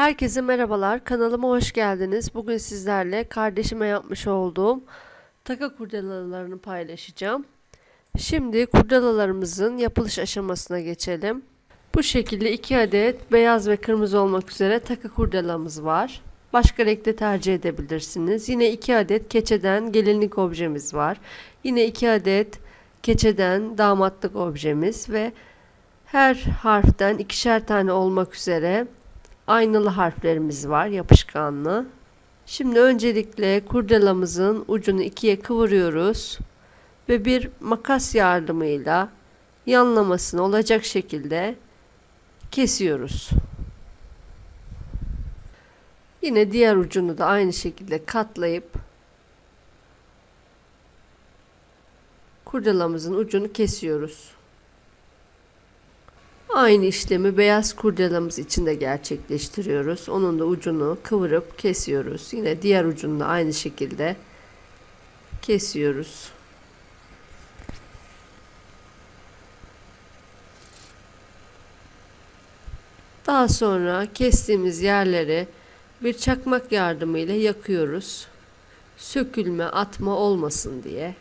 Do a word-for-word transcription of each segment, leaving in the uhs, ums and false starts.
Herkese merhabalar, kanalıma hoş geldiniz. Bugün sizlerle kardeşime yapmış olduğum taka kurdelalarını paylaşacağım. Şimdi kurdelalarımızın yapılış aşamasına geçelim. Bu şekilde iki adet beyaz ve kırmızı olmak üzere taka kurdelamız var. Başka renkte tercih edebilirsiniz. Yine iki adet keçeden gelinlik objemiz var. Yine iki adet keçeden damatlık objemiz ve her harften ikişer tane olmak üzere aynalı harflerimiz var, yapışkanlı. Şimdi öncelikle kurdelamızın ucunu ikiye kıvırıyoruz ve bir makas yardımıyla yanlamasını olacak şekilde kesiyoruz. Yine diğer ucunu da aynı şekilde katlayıp kurdelamızın ucunu kesiyoruz. Aynı işlemi beyaz kurdelamız için de gerçekleştiriyoruz. Onun da ucunu kıvırıp kesiyoruz. Yine diğer ucunu da aynı şekilde kesiyoruz. Daha sonra kestiğimiz yerleri bir çakmak yardımıyla yakıyoruz. Sökülme, atma olmasın diye.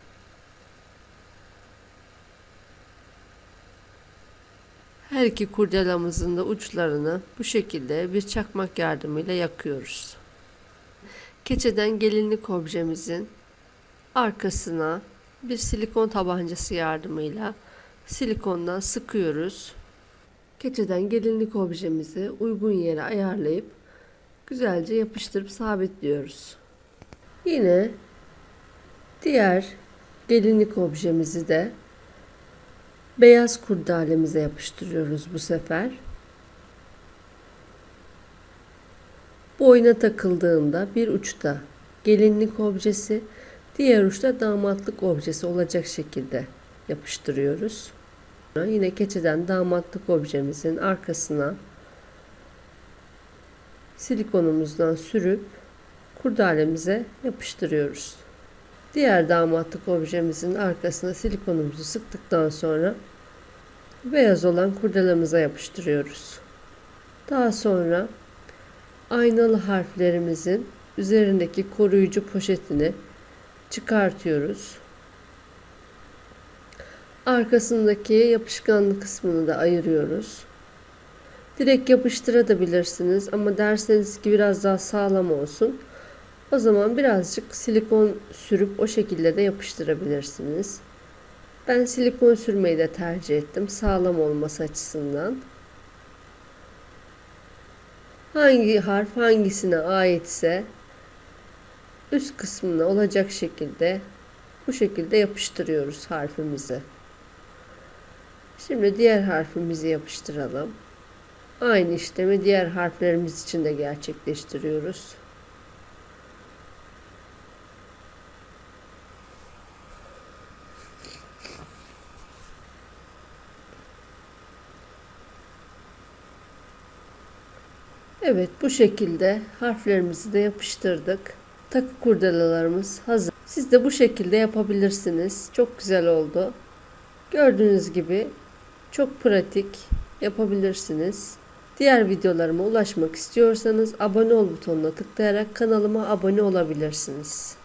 Her iki kurdelamızın da uçlarını bu şekilde bir çakmak yardımıyla yakıyoruz. Keçeden gelinlik objemizin arkasına bir silikon tabancası yardımıyla silikondan sıkıyoruz. Keçeden gelinlik objemizi uygun yere ayarlayıp güzelce yapıştırıp sabitliyoruz. Yine diğer gelinlik objemizi de beyaz kurdelemize yapıştırıyoruz bu sefer. Boyuna takıldığında bir uçta gelinlik objesi, diğer uçta damatlık objesi olacak şekilde yapıştırıyoruz. Yine keçeden damatlık objemizin arkasına silikonumuzdan sürüp kurdelemize yapıştırıyoruz. Diğer damatlık objemizin arkasına silikonumuzu sıktıktan sonra beyaz olan kurdelamıza yapıştırıyoruz. Daha sonra aynalı harflerimizin üzerindeki koruyucu poşetini çıkartıyoruz. Arkasındaki yapışkanlı kısmını da ayırıyoruz. Direkt yapıştırabilirsiniz ama derseniz ki biraz daha sağlam olsun, o zaman birazcık silikon sürüp o şekilde de yapıştırabilirsiniz. Ben silikon sürmeyi de tercih ettim, sağlam olması açısından. Hangi harf hangisine aitse üst kısmına olacak şekilde bu şekilde yapıştırıyoruz harfimizi. Şimdi diğer harfimizi yapıştıralım. Aynı işlemi diğer harflerimiz için de gerçekleştiriyoruz. Evet, bu şekilde harflerimizi de yapıştırdık. Takı kurdelalarımız hazır. Siz de bu şekilde yapabilirsiniz. Çok güzel oldu. Gördüğünüz gibi çok pratik, yapabilirsiniz. Diğer videolarıma ulaşmak istiyorsanız abone ol butonuna tıklayarak kanalıma abone olabilirsiniz.